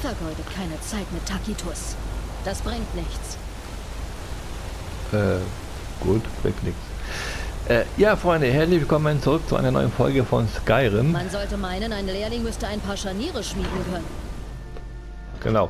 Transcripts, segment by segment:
Vergeudet keine Zeit mit Tacitus. Das bringt nichts. Gut, bringt nichts. Ja, Freunde, herzlich willkommen zurück zu einer neuen Folge von Skyrim. Man sollte meinen, ein Lehrling müsste ein paar Scharniere schmieden können. Genau.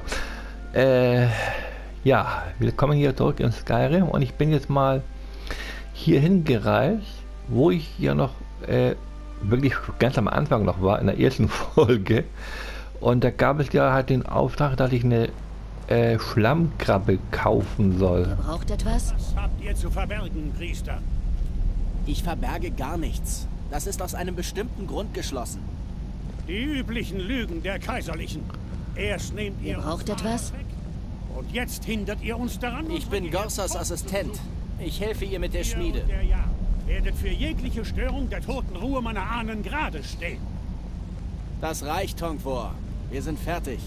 Ja, willkommen hier zurück in Skyrim und ich bin jetzt mal hierhin gereist, wo ich ja noch wirklich ganz am Anfang noch war, in der ersten Folge. Und da gab es ja halt den Auftrag, dass ich eine Schlammkrabbe kaufen soll. Ihr braucht etwas? Was habt ihr zu verbergen, Priester? Ich verberge gar nichts. Das ist aus einem bestimmten Grund geschlossen. Die üblichen Lügen der Kaiserlichen. Erst nehmt ihr braucht uns etwas? weg und jetzt hindert ihr uns daran. Ich bin Gorsas Assistent. Ich helfe ihr mit der Schmiede. Ihr und der Jahr werdet für jegliche Störung der toten Ruhe meiner Ahnen gerade stehen. Das reicht, Tongvor. Wir sind fertig.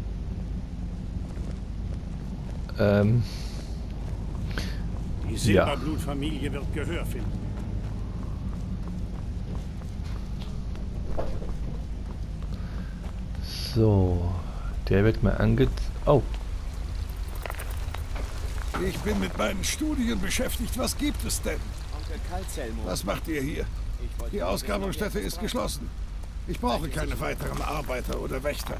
Die Silberblut-Familie wird Gehör finden. So, der wird mir Oh. Ich bin mit meinen Studien beschäftigt. Was gibt es denn? Onkel Kalzelmo. Was macht ihr hier? Die Ausgrabungsstätte ist geschlossen. Ich brauche keine weiteren Arbeiter oder Wächter.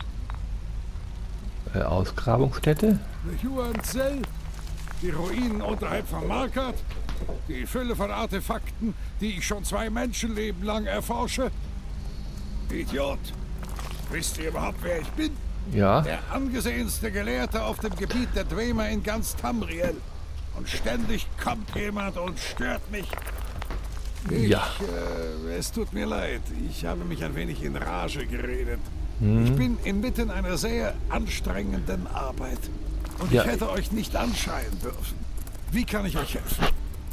Ausgrabungsstätte? Juanzell, die Ruinen unterhalb von Markat, die Fülle von Artefakten, die ich schon 2 Menschenleben lang erforsche. Idiot! Wisst ihr überhaupt, wer ich bin? Ja. Der angesehenste Gelehrte auf dem Gebiet der Dwemer in ganz Tamriel. Und ständig kommt jemand und stört mich. Es tut mir leid. Ich habe mich ein wenig in Rage geredet. Ich bin inmitten einer sehr anstrengenden Arbeit. Und ich hätte euch nicht anschreien dürfen. Wie kann ich euch helfen?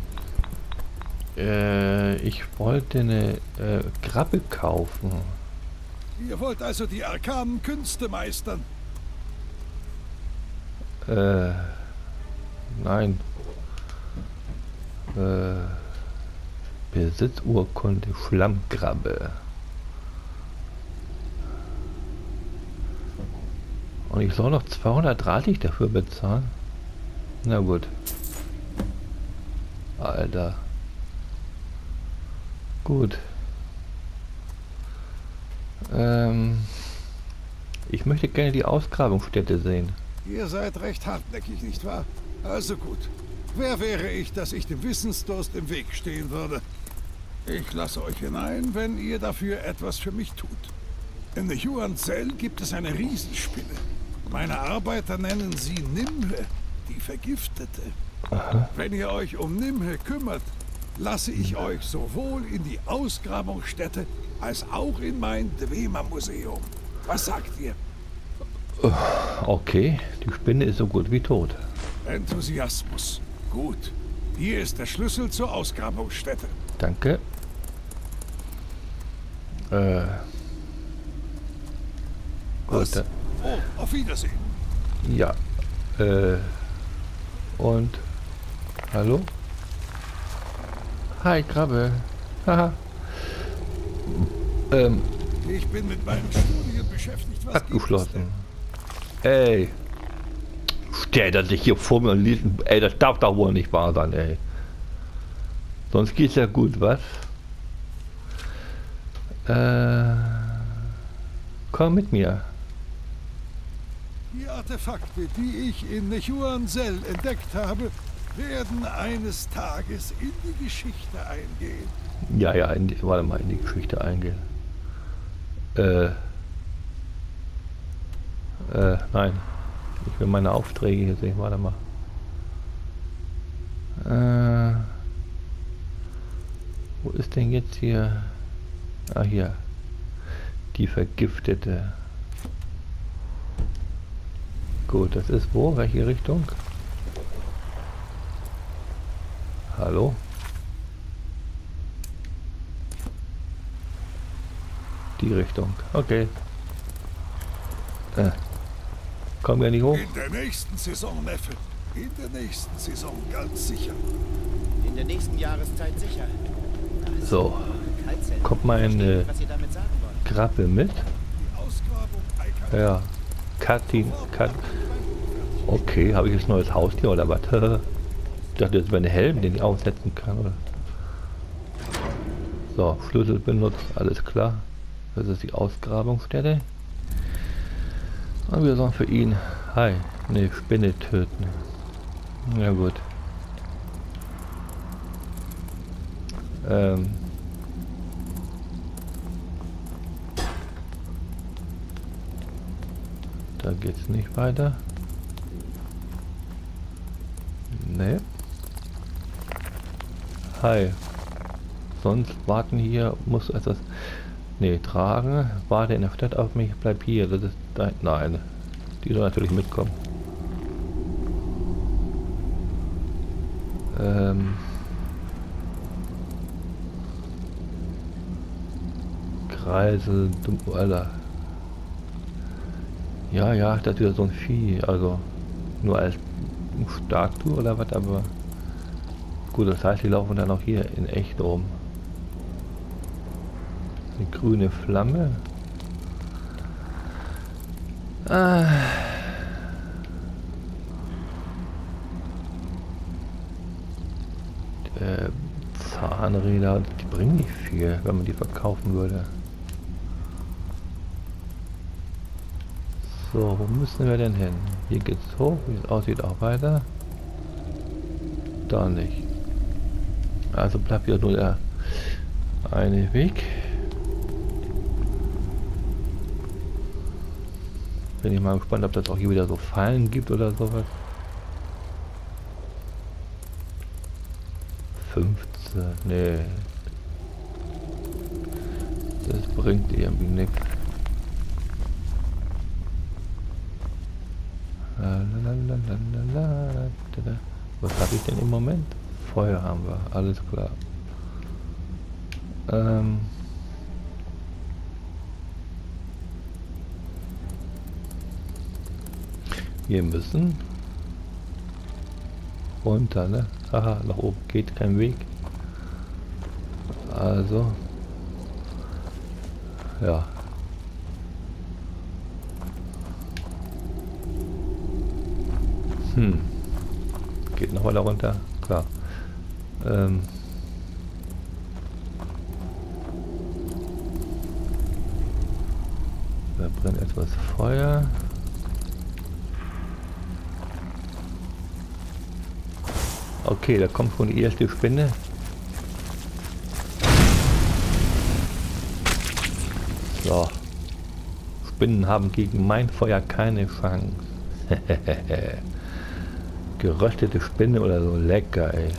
Ich wollte eine Krabbe kaufen. Ihr wollt also die arkanen Künste meistern? Nein. Besitzurkunde Schlammkrabbe. Und ich soll noch 230 dafür bezahlen? Na gut. Alter. Gut. Ich möchte gerne die Ausgrabungsstätte sehen. Ihr seid recht hartnäckig, nicht wahr? Also gut. Wer wäre ich, dass ich dem Wissensdurst im Weg stehen würde? Ich lasse euch hinein, wenn ihr dafür etwas für mich tut. In der Juanzell gibt es eine Riesenspinne. Meine Arbeiter nennen sie Nimhe, die Vergiftete. Aha. Wenn ihr euch um Nimhe kümmert, lasse ich euch sowohl in die Ausgrabungsstätte als auch in mein Dwemer-Museum. Was sagt ihr? Okay, die Spinne ist so gut wie tot. Enthusiasmus. Gut. Hier ist der Schlüssel zur Ausgrabungsstätte. Danke. Was? Gut. Oh, auf Wiedersehen. Ja. Und? Hallo? Hi, Krabbe. Haha. Ich bin mit meinen Studien beschäftigt. Was Abgeschlossen. Ey. Stellt er sich hier vor mir und liest. Ey, das darf doch wohl nicht wahr sein, ey. Sonst geht's ja gut, was? Komm mit mir. Die Artefakte, die ich in Nechuanzell entdeckt habe, werden eines Tages in die Geschichte eingehen. Ja, warte mal, in die Geschichte eingehen. Nein. Ich will meine Aufträge hier sehen, warte mal. Wo ist denn jetzt hier? Ah, hier. Die Vergiftete. Gut, das ist wo? Welche Richtung? Hallo? Die Richtung. Okay. Kommen wir nicht hoch? In der nächsten Saison, Neffe. In der nächsten Saison, ganz sicher. In der nächsten Jahreszeit sicher. So. Kommt meine Krabbe mit? Die Ausgrabung Eikert. Ja. Katin. Okay, habe ich jetzt ein neues Haustier oder was? Ich dachte, das wäre ein Helm, den ich aufsetzen kann, oder? So, Schlüssel benutzt, alles klar. Das ist die Ausgrabungsstätte. Und wir sollen für ihn, hi, eine Spinne töten. Ja gut. Da geht's nicht weiter. Ne. Hi. Sonst warten hier, muss etwas... Ne, tragen. Warte in der Stadt auf mich, bleib hier. Das ist dein... Nein. Die soll natürlich mitkommen. Kreisel, Alter. Ja, ja, das ist wieder so ein Vieh. Also, nur als Statue oder was, aber... Gut, das heißt, die laufen dann auch hier in echt rum. Eine grüne Flamme. Zahnräder, die bringen nicht viel, wenn man die verkaufen würde. So, wo müssen wir denn hin? Hier geht's hoch, wie es aussieht, auch weiter. Da nicht. Also bleibt ja nur der eine Weg. Bin ich mal gespannt, ob das auch hier wieder so Fallen gibt oder sowas. 15, nee. Das bringt irgendwie nichts. Was habe ich denn im Moment? Feuer haben wir, alles klar. Wir müssen runter, ne? Haha, nach oben geht kein Weg. Also, ja. Geht noch weiter runter, klar. Da brennt etwas Feuer. Okay, da kommt schon die erste Spinne. So. Spinnen haben gegen mein Feuer keine Chance. Geröstete Spinne oder so, lecker, ey.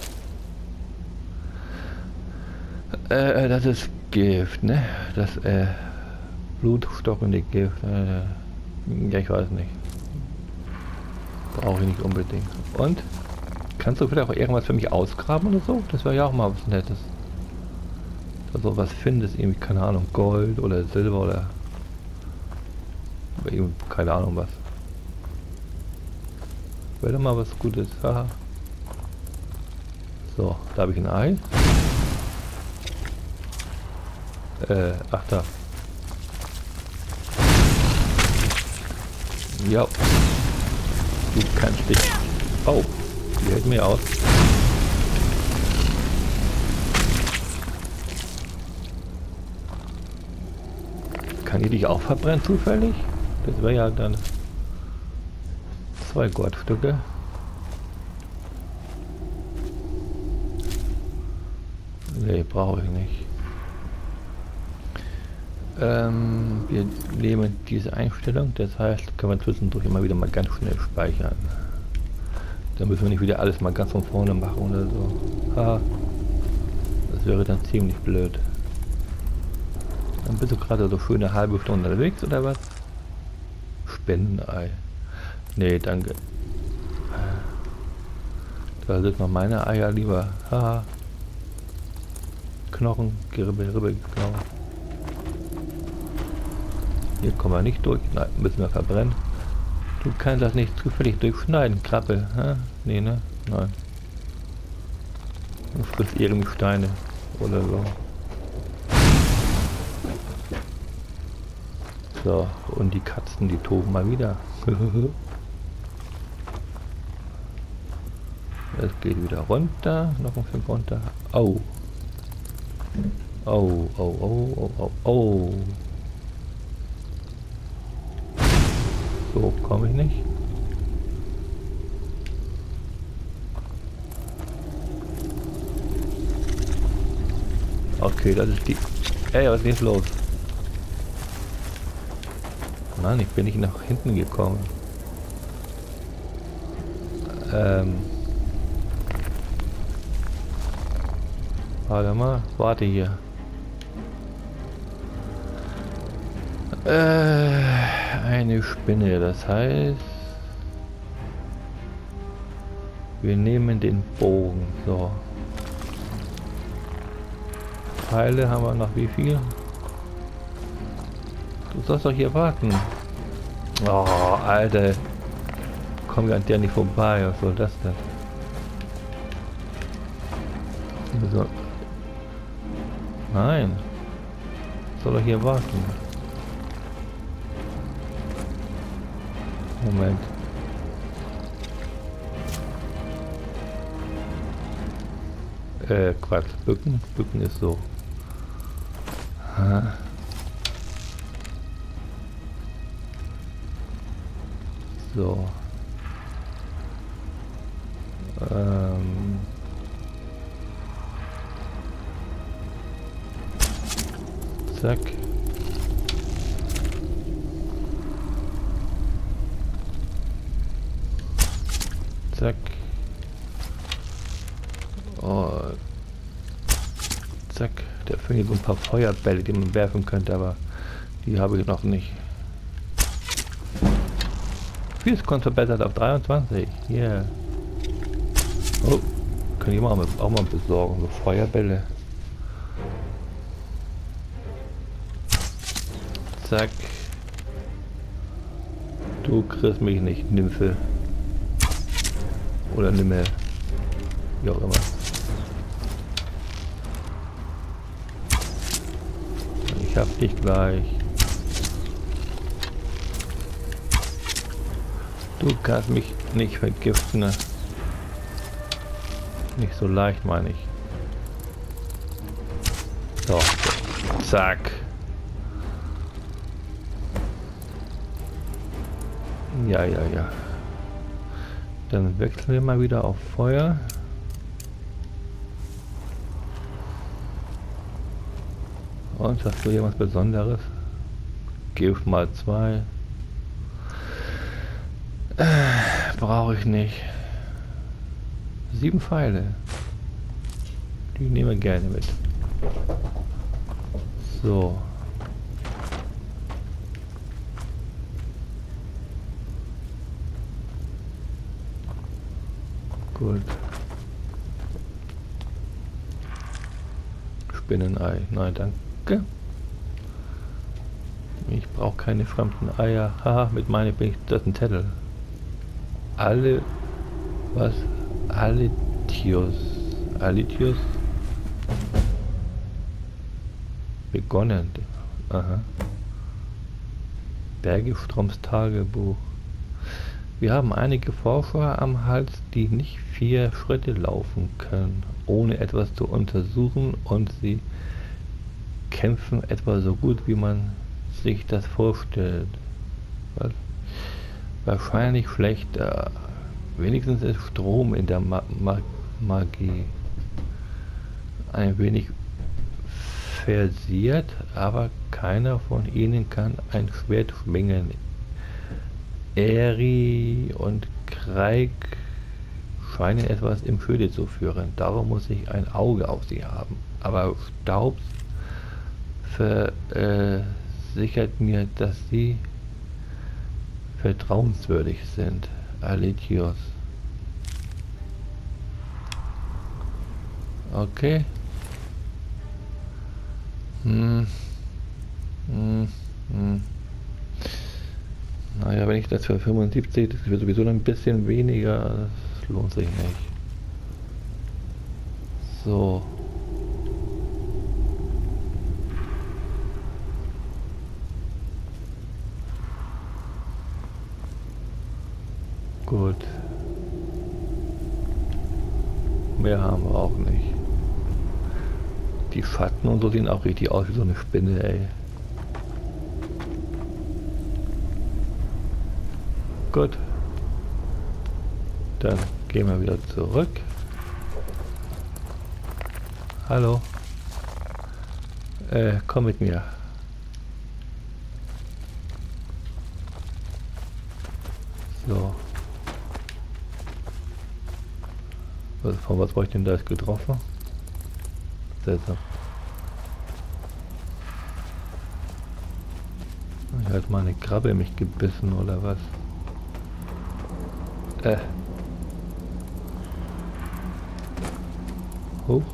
Das ist Gift, ne? Das, blutstockende Gift. Ja, ich weiß nicht. Brauche ich nicht unbedingt. Und? Kannst du vielleicht auch irgendwas für mich ausgraben oder so? Das wäre ja auch mal was Nettes. Also was findest, irgendwie, keine Ahnung, Gold oder Silber oder keine Ahnung was. Wäre mal was Gutes. Haha. So, da habe ich ein Ei. Ach da. Ja. Du kannst dich. Oh, die hält mir aus. Kann die dich auch verbrennen zufällig? Das wäre ja dann 2 Goldstücke. Nee, brauche ich nicht. Wir nehmen diese Einstellung, das heißt, können wir zwischendurch immer wieder mal ganz schnell speichern. Dann müssen wir nicht wieder alles mal ganz von vorne machen oder so. Ah, das wäre dann ziemlich blöd. Dann bist du gerade so schöne halbe Stunde unterwegs oder was? Spinnenei. Nee, danke. Da sind noch meine Eier lieber. Haha. Knochen, Geribbel, Knochen. Hier kommen wir nicht durch. Nein, müssen wir verbrennen. Du kannst das nicht zufällig durchschneiden, Klappe. Ha? Nee, ne? Nein. Du frisst irgendwie Steine oder so. So, und die Katzen, die toben mal wieder. Es geht wieder runter, noch ein Stück runter. Au. Oh, oh, oh, oh, oh, oh. So komme ich nicht. Okay, das ist die... Ey, was ist jetzt los? Mann, ich bin nicht nach hinten gekommen. Warte mal, warte hier. Eine Spinne, das heißt... Wir nehmen den Bogen, so. Pfeile haben wir noch wie viel? Du sollst doch hier warten. Oh, Alter. Komm ja an der nicht vorbei, was soll das denn? So. Nein. Soll doch hier warten. Moment. Quatsch. Bücken. Bücken ist so. Ha. So. Zack. Zack. Oh. Zack. Da finde ich so ein paar Feuerbälle, die man werfen könnte, aber die habe ich noch nicht. Vieles kommt verbessert auf 23. Yeah. Oh. Kann ich auch mal besorgen, so Feuerbälle. Zack. Du kriegst mich nicht, Nymphe. Oder Nimmel. Wie auch immer. Ich hab dich gleich. Du kannst mich nicht vergiften. Ne? Nicht so leicht, meine ich. So. Zack. Ja, ja, ja. Dann wechseln wir mal wieder auf Feuer. Und hast du hier was Besonderes? Gift mal 2. Brauche ich nicht. 7 Pfeile. Die nehmen wir gerne mit. So. Gut. Spinnenei. Nein, danke. Ich brauche keine fremden Eier. Haha, mit meinen bin ich... Das ist ein Zettel. Alle... Was? Alitius. Alitius? Begonnen. Aha. Bergestroms Tagebuch. Wir haben einige Forscher am Hals, die nicht 4 Schritte laufen können, ohne etwas zu untersuchen, und sie kämpfen etwa so gut, wie man sich das vorstellt. Was? Wahrscheinlich schlechter. Wenigstens ist Strom in der Magie ein wenig versiert, aber keiner von ihnen kann ein Schwert schwingen. Eri und Kreig scheinen etwas im Schilde zu führen, darum muss ich ein Auge auf sie haben. Aber Staubs versichert mir, dass sie vertrauenswürdig sind. Aletios. Okay. Naja, wenn ich das für 75, das wird sowieso ein bisschen weniger, das lohnt sich nicht. So. Gut. Mehr haben wir auch nicht. Die Schatten und so sehen auch richtig aus wie so eine Spinne, ey. Gut. Dann gehen wir wieder zurück. Hallo. Komm mit mir. So. Von was war ich denn da jetzt getroffen? Seltsam. Hat mal eine Krabbe mich gebissen oder was? Hoch.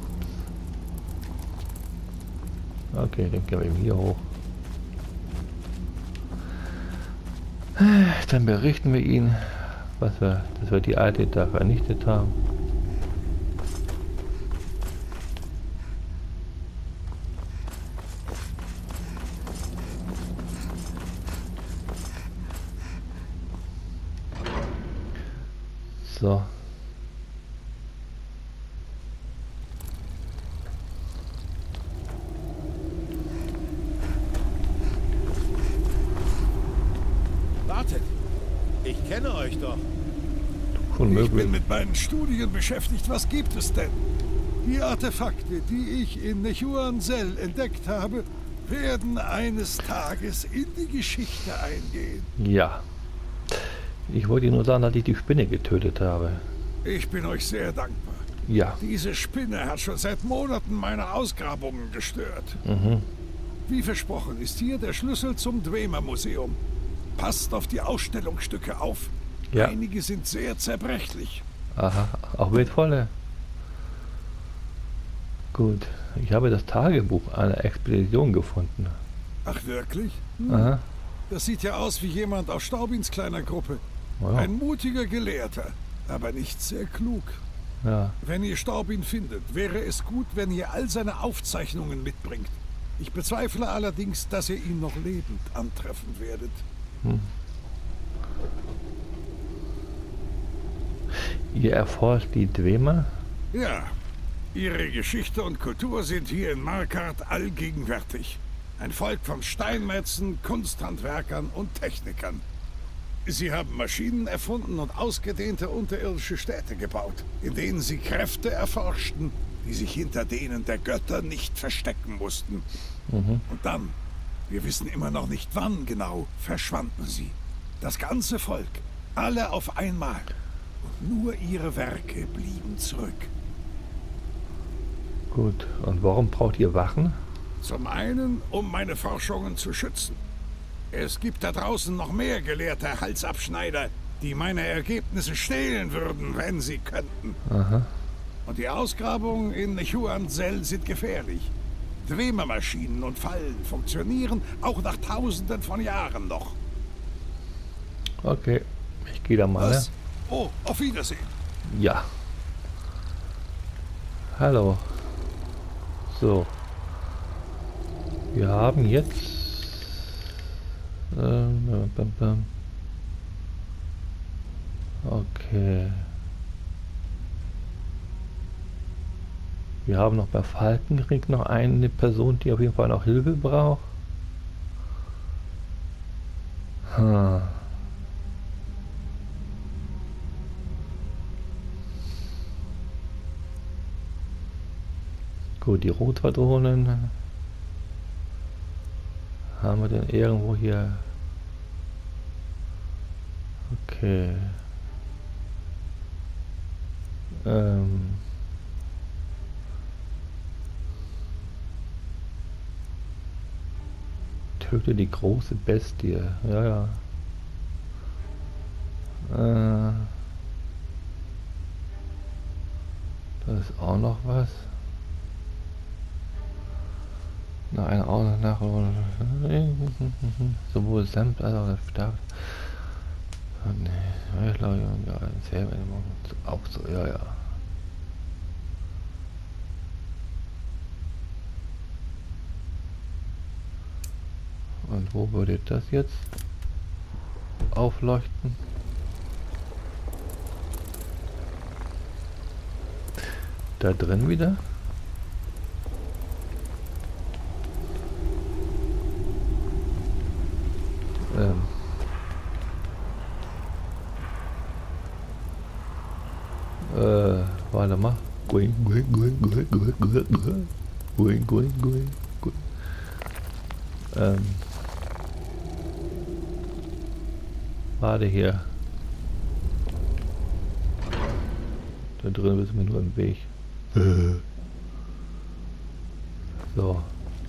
Okay, dann gehen wir eben hier hoch. Dann berichten wir ihn, dass wir die alte da vernichtet haben. So. Wartet! Ich kenne euch doch. Ich bin mit meinen Studien beschäftigt. Was gibt es denn? Die Artefakte, die ich in Nechuan-Zell entdeckt habe, werden eines Tages in die Geschichte eingehen. Ja. Ich wollte Ihnen nur sagen, dass ich die Spinne getötet habe. Ich bin euch sehr dankbar. Ja. Diese Spinne hat schon seit Monaten meine Ausgrabungen gestört. Mhm. Wie versprochen ist hier der Schlüssel zum Dwemer-Museum. Passt auf die Ausstellungsstücke auf. Ja. Einige sind sehr zerbrechlich. Aha, auch wertvolle. Gut, ich habe das Tagebuch einer Expedition gefunden. Ach wirklich? Aha. Das sieht ja aus wie jemand aus Staubins kleiner Gruppe. Wow. Ein mutiger Gelehrter, aber nicht sehr klug. Ja. Wenn ihr Staubin findet, wäre es gut, wenn ihr all seine Aufzeichnungen mitbringt. Ich bezweifle allerdings, dass ihr ihn noch lebend antreffen werdet. Ihr erforscht die Dwemer? Ja, ihre Geschichte und Kultur sind hier in Markarth allgegenwärtig. Ein Volk von Steinmetzen, Kunsthandwerkern und Technikern. Sie haben Maschinen erfunden und ausgedehnte unterirdische Städte gebaut, in denen sie Kräfte erforschten, die sich hinter denen der Götter nicht verstecken mussten. Und dann, wir wissen immer noch nicht wann genau, verschwanden sie. Das ganze Volk, alle auf einmal. Und nur ihre Werke blieben zurück. Gut, und warum braucht ihr Wachen? Zum einen, um meine Forschungen zu schützen. Es gibt da draußen noch mehr gelehrte Halsabschneider, die meine Ergebnisse stehlen würden, wenn sie könnten. Aha. Und die Ausgrabungen in Nechuan-Zell sind gefährlich. Dwemer-Maschinen und Fallen funktionieren auch nach Tausenden von Jahren noch. Okay, ich gehe da mal. Was? Oh, auf Wiedersehen. Ja. Hallo. So. Wir haben jetzt... Okay. Wir haben noch bei Falkenkrieg noch eine Person, die auf jeden Fall noch Hilfe braucht. Gut, die Rotpatronen haben wir denn irgendwo hier? Okay. Töte die große Bestie. Ja, ja. Das ist auch noch was. Nach einer nach sowohl Samt als auch der Stab. Nee, ich glaube, ja, selber auch so, ja, ja. Und wo würde das jetzt aufleuchten? Da drin wieder? Warte mal. Going. Warte hier. Da drin bist du mir nur im Weg. So.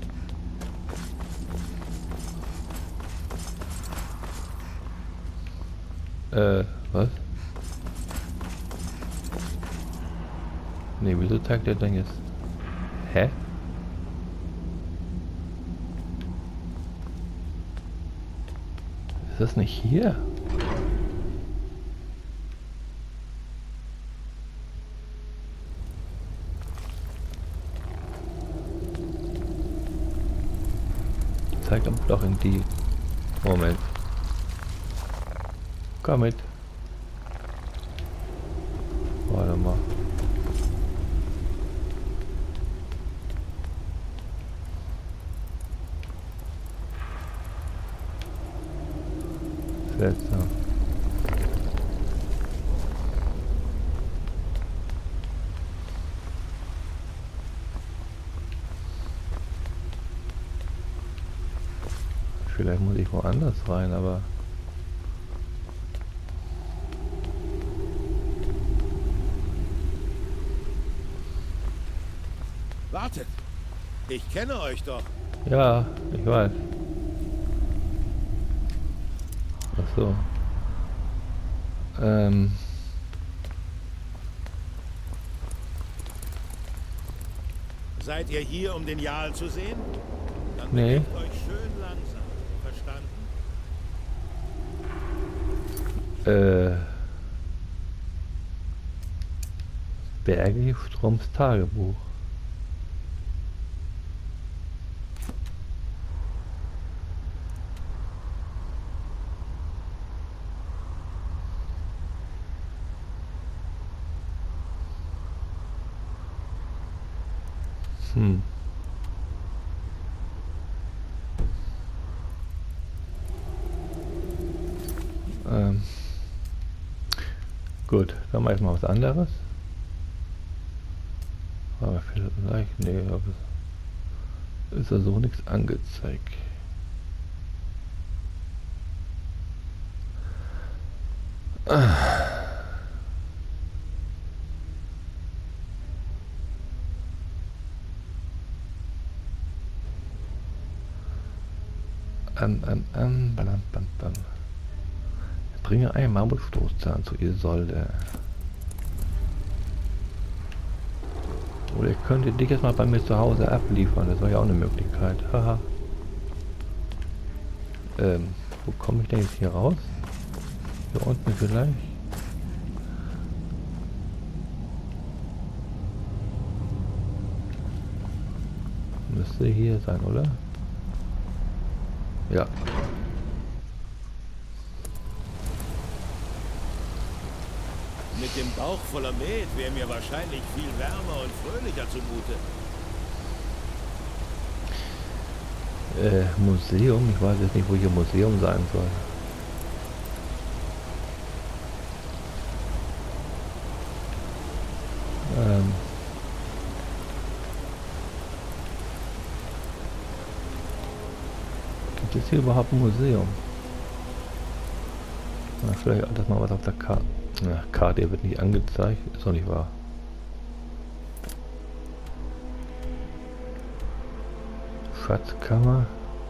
Was? Ne, wieso zeigt der denn jetzt? Hä? Ist das nicht hier? Zeigt am doch in die... Moment. Komm mit. Warte mal. Seltsam. Vielleicht muss ich woanders rein, aber... Wartet! Ich kenne euch doch. Ja, ich weiß. Ach so. Seid ihr hier, um den Jarl zu sehen? Dann Nee. bewegt euch schön langsam. Verstanden? Berge Stroms Tagebuch. Gut, dann mache ich mal was anderes. Aber vielleicht, nee, aber ist ja so nichts angezeigt. Bam. Bringe einen Mammutstoßzahn zu Isolde. Oder ihr könntet dich jetzt mal bei mir zu Hause abliefern, das wäre ja auch eine Möglichkeit. Haha. Wo komme ich denn jetzt hier raus? Hier unten vielleicht? Müsste hier sein, oder? Ja. Mit dem Bauch voller Met wäre mir wahrscheinlich viel wärmer und fröhlicher zumute. Museum? Ich weiß jetzt nicht, wo hier Museum sein soll. Gibt es hier überhaupt ein Museum? Na, vielleicht alles mal was auf der Karte. Na, Karte wird nicht angezeigt, ist doch nicht wahr. Schatzkammer.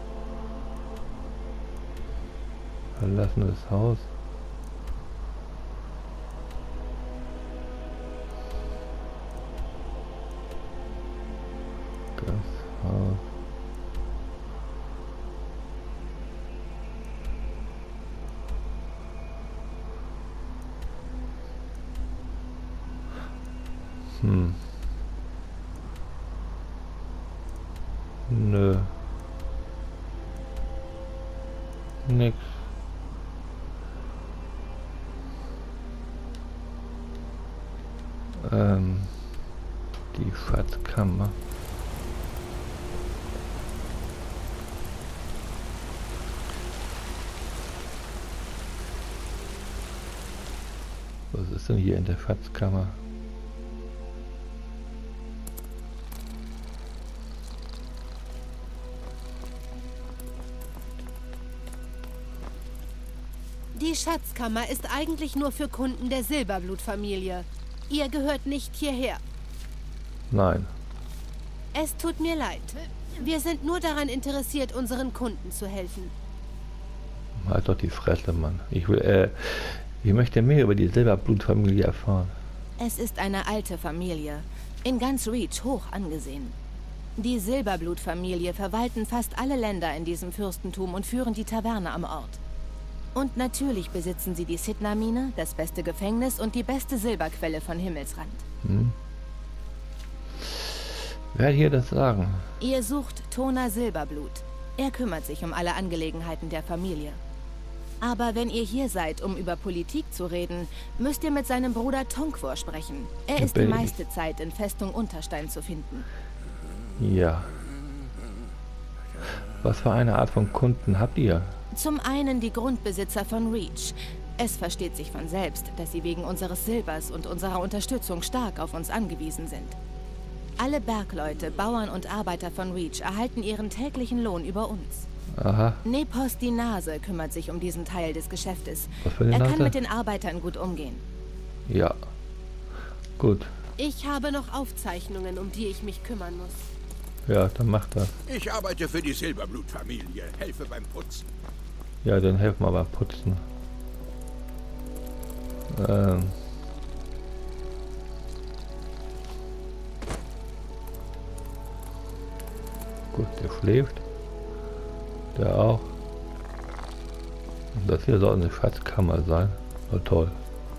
Verlassenes Haus. Das Haus. Nö. Nix. Die Schatzkammer. Was ist denn hier in der Schatzkammer? Die Schatzkammer ist eigentlich nur für Kunden der Silberblut-Familie. Ihr gehört nicht hierher. Nein. Es tut mir leid. Wir sind nur daran interessiert, unseren Kunden zu helfen. Halt doch die Fresse, Mann. Ich möchte mehr über die Silberblut-Familie erfahren. Es ist eine alte Familie. In ganz Reach hoch angesehen. Die Silberblut-Familie verwalten fast alle Länder in diesem Fürstentum und führen die Taverne am Ort. Und natürlich besitzen sie die Sidna-Mine, das beste Gefängnis und die beste Silberquelle von Himmelsrand. Wer hat hier das Sagen? Ihr sucht Tona Silberblut. Er kümmert sich um alle Angelegenheiten der Familie. Aber wenn ihr hier seid, um über Politik zu reden, müsst ihr mit seinem Bruder Tongvor sprechen. Er ist die meiste Zeit in Festung Unterstein zu finden. Ja. Was für eine Art von Kunden habt ihr? Zum einen die Grundbesitzer von Reach. Es versteht sich von selbst, dass sie wegen unseres Silbers und unserer Unterstützung stark auf uns angewiesen sind. Alle Bergleute, Bauern und Arbeiter von Reach erhalten ihren täglichen Lohn über uns. Aha. Nepos die Nase kümmert sich um diesen Teil des Geschäftes. Was für eine Er Nase? kann mit den Arbeitern gut umgehen. Ja. Gut. Ich habe noch Aufzeichnungen, um die ich mich kümmern muss. Ja, dann macht das. Ich arbeite für die Silberblut-Familie, helfe beim Putzen. Ja, dann helfen wir beim Putzen. Gut, der schläft. Der auch. Und das hier soll eine Schatzkammer sein. Oh, toll.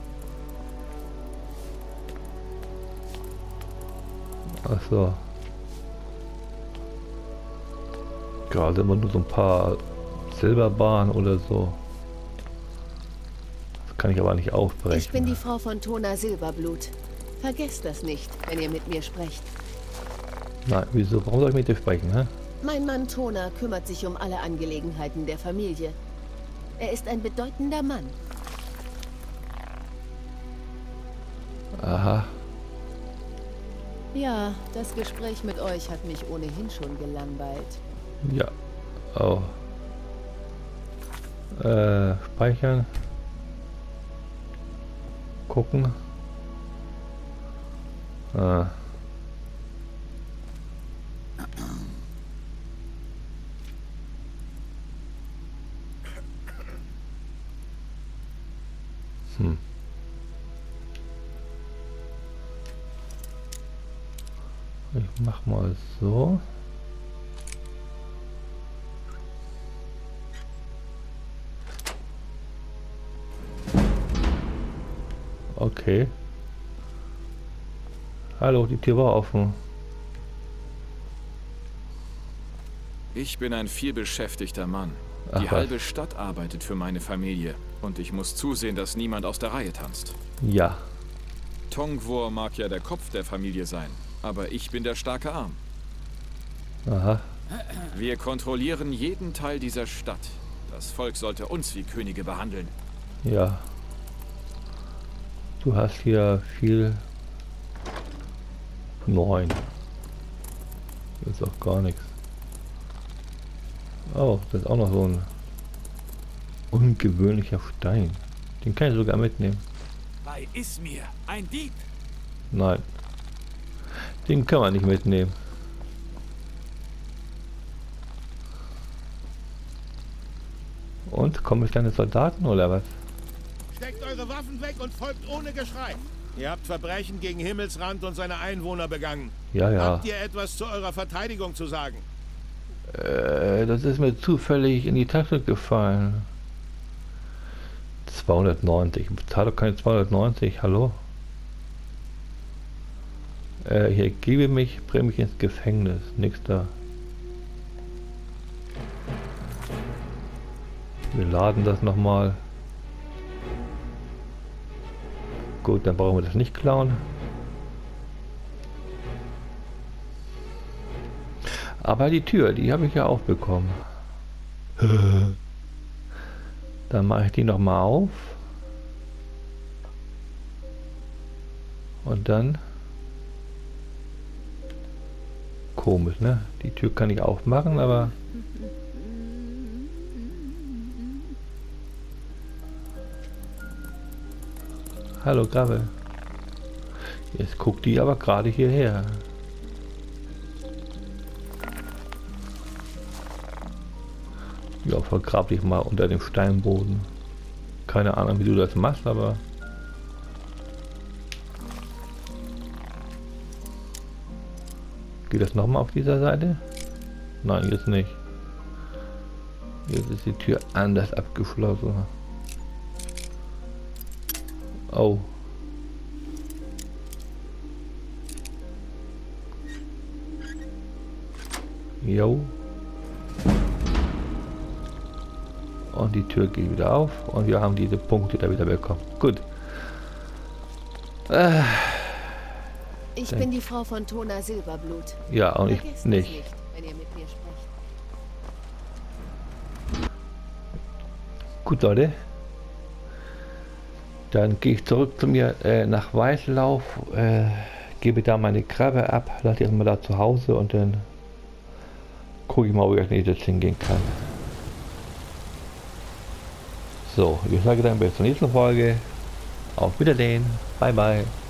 Ach so. Gerade immer nur so ein paar Silberbahnen oder so. Das kann ich aber nicht aufbrechen. Ich bin die Frau von Tona Silberblut. Vergesst das nicht, wenn ihr mit mir sprecht. Nein, wieso? Warum soll ich mit dir sprechen, hä? Mein Mann Tona kümmert sich um alle Angelegenheiten der Familie. Er ist ein bedeutender Mann. Aha. Ja, das Gespräch mit euch hat mich ohnehin schon gelangweilt. Ja. Oh. Speichern. Gucken. Ah. Ich mach mal so. Okay. Hallo, die Tür war offen. Ich bin ein vielbeschäftigter Mann. Ach, die was? halbe Stadt arbeitet für meine Familie. Und ich muss zusehen, dass niemand aus der Reihe tanzt. Ja. Tongvor mag ja der Kopf der Familie sein. Aber ich bin der starke Arm. Aha. Wir kontrollieren jeden Teil dieser Stadt. Das Volk sollte uns wie Könige behandeln. Ja. Du hast hier viel. 9. Das ist auch gar nichts. Oh, das ist auch noch so ein ungewöhnlicher Stein. Den kann ich sogar mitnehmen. Bei Ismir, ein Dieb. Nein. Den kann man nicht mitnehmen. Und kommen kleine Soldaten oder was? Steckt eure Waffen weg und folgt ohne Geschrei. Ihr habt Verbrechen gegen Himmelsrand und seine Einwohner begangen. Ja, ja. Habt ihr etwas zu eurer Verteidigung zu sagen? Das ist mir zufällig in die Tasche gefallen. 290. Ich bezahle doch keine 290. Hallo? Hier gebe mich, bring mich ins Gefängnis. Nix da. Wir laden das nochmal. Gut, dann brauchen wir das nicht klauen. Aber die Tür, die habe ich ja auch bekommen. Dann mache ich die nochmal auf. Und dann... Komisch, ne? Die Tür kann ich aufmachen, aber... Hallo Gravel. Jetzt guckt die aber gerade hierher. Ja, vergrab dich mal unter dem Steinboden. Keine Ahnung, wie du das machst, aber... Geht das nochmal auf dieser Seite? Nein, jetzt nicht. Jetzt ist die Tür anders abgeschlossen. Oh. Jo. Und die Tür geht wieder auf und wir haben diese Punkte da wieder bekommen. Gut. Ich bin die Frau von Tona Silberblut. Ja, und ich Vergesst nicht. es nicht, wenn ihr mit mir sprecht. Gut, Leute. Dann gehe ich zurück zu mir nach Weißlauf, gebe da meine Krabbe ab, lasse die erstmal da zu Hause und dann gucke ich mal, wo ich als nächstes hingehen kann. So, ich sage dann bis zur nächsten Folge. Auf Wiedersehen. Bye bye.